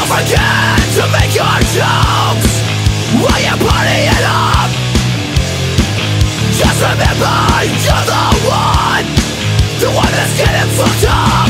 forget to make your jokes while you're partying up. Just remember, you're the one that's getting fucked up.